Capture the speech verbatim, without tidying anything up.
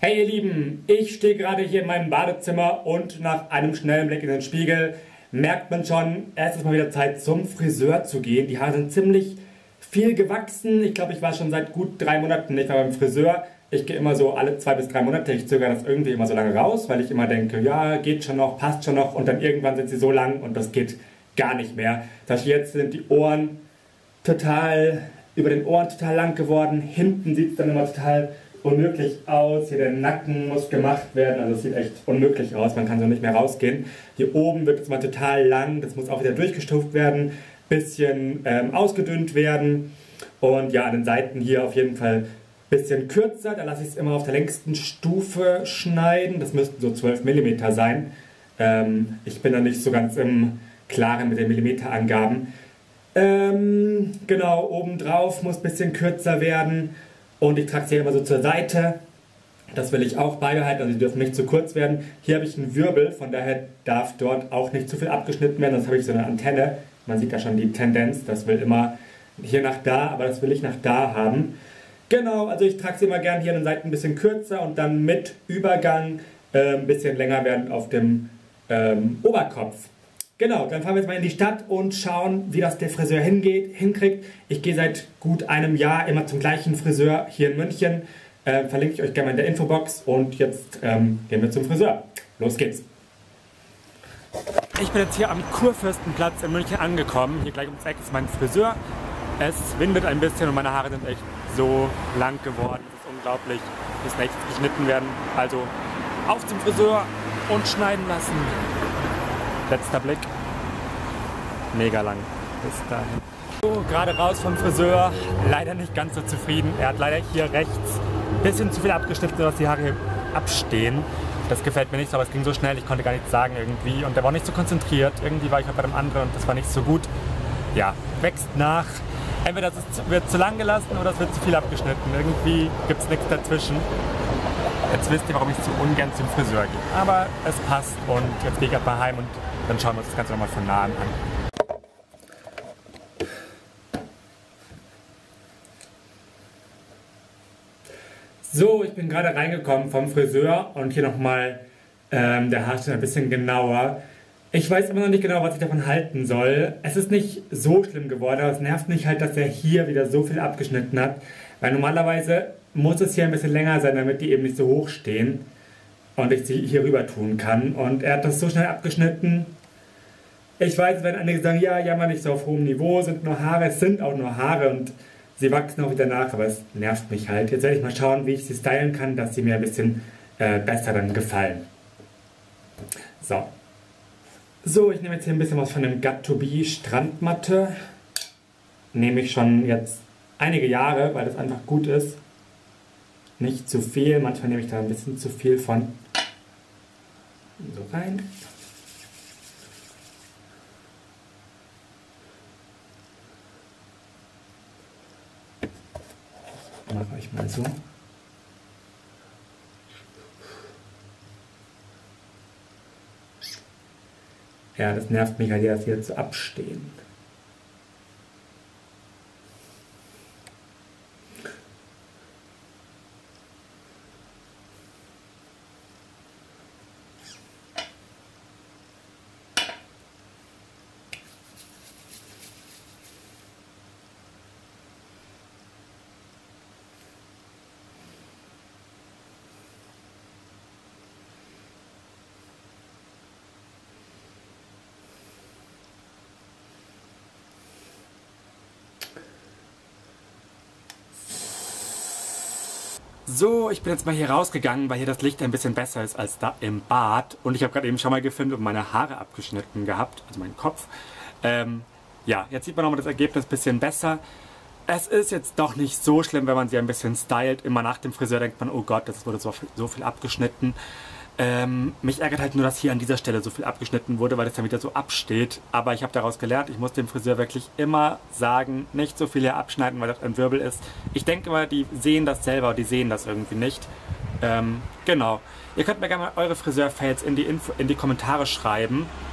Hey ihr Lieben, ich stehe gerade hier in meinem Badezimmer und nach einem schnellen Blick in den Spiegel merkt man schon, es ist mal wieder Zeit zum Friseur zu gehen. Die Haare sind ziemlich viel gewachsen. Ich glaube, ich war schon seit gut drei Monaten nicht mehr beim Friseur. Ich gehe immer so alle zwei bis drei Monate. Ich zögere das irgendwie immer so lange raus, weil ich immer denke, ja, geht schon noch, passt schon noch. Und dann irgendwann sind sie so lang und das geht gar nicht mehr. Das heißt, jetzt sind die Ohren total, über den Ohren total lang geworden. Hinten sieht es dann immer total unmöglich aus. Hier der Nacken muss gemacht werden, also es sieht echt unmöglich aus, man kann so nicht mehr rausgehen. Hier oben wird es mal total lang, das muss auch wieder durchgestuft werden, bisschen ähm, ausgedünnt werden und ja, an den Seiten hier auf jeden Fall ein bisschen kürzer, da lasse ich es immer auf der längsten Stufe schneiden, das müssten so zwölf Millimeter sein. Ähm, ich bin da nicht so ganz im Klaren mit den Millimeterangaben. Ähm, genau, obendrauf muss ein bisschen kürzer werden. Und ich trage sie immer so zur Seite. Das will ich auch beibehalten, also sie dürfen nicht zu kurz werden. Hier habe ich einen Wirbel, von daher darf dort auch nicht zu viel abgeschnitten werden. Sonst habe ich so eine Antenne. Man sieht da schon die Tendenz, das will immer hier nach da, aber das will ich nach da haben. Genau, also ich trage sie immer gerne hier an den Seiten ein bisschen kürzer und dann mit Übergang äh, ein bisschen länger werden auf dem ähm, Oberkopf. Genau, dann fahren wir jetzt mal in die Stadt und schauen, wie das der Friseur hingeht, hinkriegt. Ich gehe seit gut einem Jahr immer zum gleichen Friseur hier in München. Äh, verlinke ich euch gerne mal in der Infobox. Und jetzt ähm, gehen wir zum Friseur. Los geht's. Ich bin jetzt hier am Kurfürstenplatz in München angekommen. Hier gleich ums Eck ist mein Friseur. Es windet ein bisschen und meine Haare sind echt so lang geworden. Das ist unglaublich. Müssen echt geschnitten werden. Also auf zum Friseur und schneiden lassen. Letzter Blick. Mega lang. Bis dahin. So, gerade raus vom Friseur. Leider nicht ganz so zufrieden. Er hat leider hier rechts ein bisschen zu viel abgeschnitten, sodass die Haare hier abstehen. Das gefällt mir nicht so, aber es ging so schnell, ich konnte gar nichts sagen irgendwie. Und er war nicht so konzentriert. Irgendwie war ich halt bei dem anderen und das war nicht so gut. Ja, wächst nach. Entweder es wird zu lang gelassen oder es wird zu viel abgeschnitten. Irgendwie gibt es nichts dazwischen. Jetzt wisst ihr, warum ich so ungern zum Friseur gehe. Aber es passt und jetzt gehe ich gerade mal heim und dann schauen wir uns das Ganze nochmal von nahem an. So, ich bin gerade reingekommen vom Friseur und hier nochmal ähm, der Haarschnitt ein bisschen genauer. Ich weiß immer noch nicht genau, was ich davon halten soll. Es ist nicht so schlimm geworden, aber es nervt mich halt, dass er hier wieder so viel abgeschnitten hat. Weil normalerweise muss es hier ein bisschen länger sein, damit die eben nicht so hoch stehen und ich sie hier rüber tun kann. Und er hat das so schnell abgeschnitten. Ich weiß, wenn einige sagen, ja, jammer nicht so auf hohem Niveau, sind nur Haare. Es sind auch nur Haare und sie wachsen auch wieder nach, aber es nervt mich halt. Jetzt werde ich mal schauen, wie ich sie stylen kann, dass sie mir ein bisschen äh, besser dann gefallen. So. So, ich nehme jetzt hier ein bisschen was von dem Got to Be Strandmatte. Nehme ich schon jetzt einige Jahre, weil das einfach gut ist. Nicht zu viel, manchmal nehme ich da ein bisschen zu viel von. So rein. Mache ich mal so. Ja, das nervt mich halt, dass die jetzt so abstehen. So, ich bin jetzt mal hier rausgegangen, weil hier das Licht ein bisschen besser ist als da im Bad. Und ich habe gerade eben schon mal gefilmt und meine Haare abgeschnitten gehabt, also meinen Kopf. Ähm, ja, jetzt sieht man nochmal das Ergebnis ein bisschen besser. Es ist jetzt doch nicht so schlimm, wenn man sie ein bisschen stylt. Immer nach dem Friseur denkt man, oh Gott, das wurde so viel, so viel abgeschnitten. Ähm, mich ärgert halt nur, dass hier an dieser Stelle so viel abgeschnitten wurde, weil das dann wieder so absteht. Aber ich habe daraus gelernt, ich muss dem Friseur wirklich immer sagen, nicht so viel hier abschneiden, weil das ein Wirbel ist. Ich denke mal, die sehen das selber, die sehen das irgendwie nicht. Ähm, genau. Ihr könnt mir gerne mal eure Friseur-Fails in die Info, in die Kommentare schreiben.